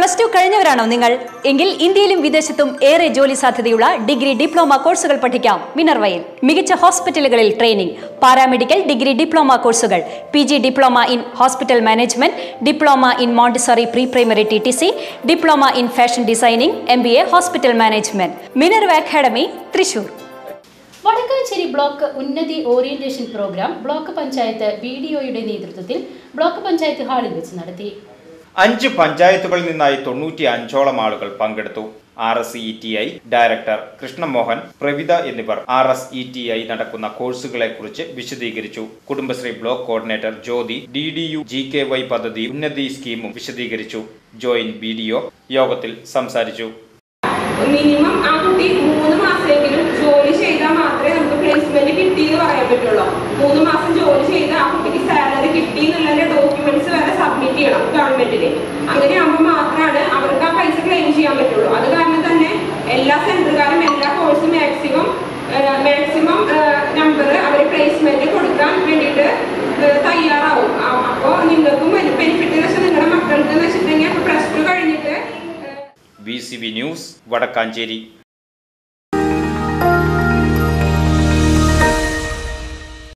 Plus 2 കഴിഞ്ഞവരാണോ നിങ്ങൾ? എങ്കിൽ ഇന്ത്യയിലും വിദേശത്തും ഏറെ ജോലി സാധ്യതയുള്ള ഡിഗ്രി ഡിപ്ലോമ കോഴ്സുകൾ പഠിക്കാം മിനർവയിൽ. മികച്ച ഹോസ്പിറ്റലുകളിൽ ട്രെയിനിംഗ്, പാരാമെഡിക്കൽ ഡിഗ്രി ഡിപ്ലോമ കോഴ്സുകൾ, PG diploma in hospital management, diploma in montessori pre primary TTC, diploma in fashion designing, MBA hospital management. Minerva academy, Thrissur. Vadakkanchery block Unnathi orientation program block panchayat BDOയുടെ നേതൃത്വത്തിൽ ബ്ലോക്ക് പഞ്ചായത്ത് ഹാളിൽ വെച്ച് നടത്തി. 5 പഞ്ചായത്തുകളിൽ നിന്നായി 95ഓളം ആളുകൾ പങ്കെടുത്തു. RSETI ഡയറക്ടർ കൃഷ്ണമോഹൻ, പ്രവിത എന്നിവർ RSETI നടക്കുന്ന കോഴ്സുകളെ കുറിച്ച് വിശദീകരിച്ചു. Kudumbashree block coordinator Jyothi DDU GKY പദ്ധതി ഉന്നതി സ്കീമും വിശദീകരിച്ചു. ജോയിന്റ് BDO യോഗത്തിൽ സംസാരിച്ചു. മിനിമം ആ കുട്ടി 3 മാസമെങ്കിലും ജോലി ചെയ്താൽ മാത്രമേ നമുക്ക് പ്ലേസ്മെന്റ് കിട്ടിയെന്ന് പറയാൻ പറ്റുള്ളൂ. 3 മാസം ജോലി ചെയ്ത് ആ കുട്ടിക്ക് സാലറി കിട്ടി എന്നുള്ള ഡോക്യുമെന്റ്സ് വരെ സബ്മിറ്റ് ചെയ്യണം ഗവൺമെന്റിന്. അങ്ങനെയാകുമ്പോൾ മാത്രമാണ് അവർക്ക് ആ പൈസ ക്ലെയിം ചെയ്യാൻ പറ്റുള്ളൂ. അത് കാരണം തന്നെ എല്ലാ സെന്ററുകാരും എല്ലാ കോഴ്സും മാക്സിമം നമ്പർ അവർ പ്ലേസ്മെന്റ് കൊടുക്കാൻ വേണ്ടിയിട്ട് തയ്യാറാവും. അപ്പോൾ നിങ്ങൾക്കും ബെനിഫിറ്റ് എന്ന് വെച്ചാൽ നിങ്ങളുടെ മക്കൾക്ക് എന്ന് വെച്ചിട്ടുണ്ടെങ്കിൽ പ്ലസ് 2 കഴിഞ്ഞിട്ട്. VCV news, Vadakkanchery.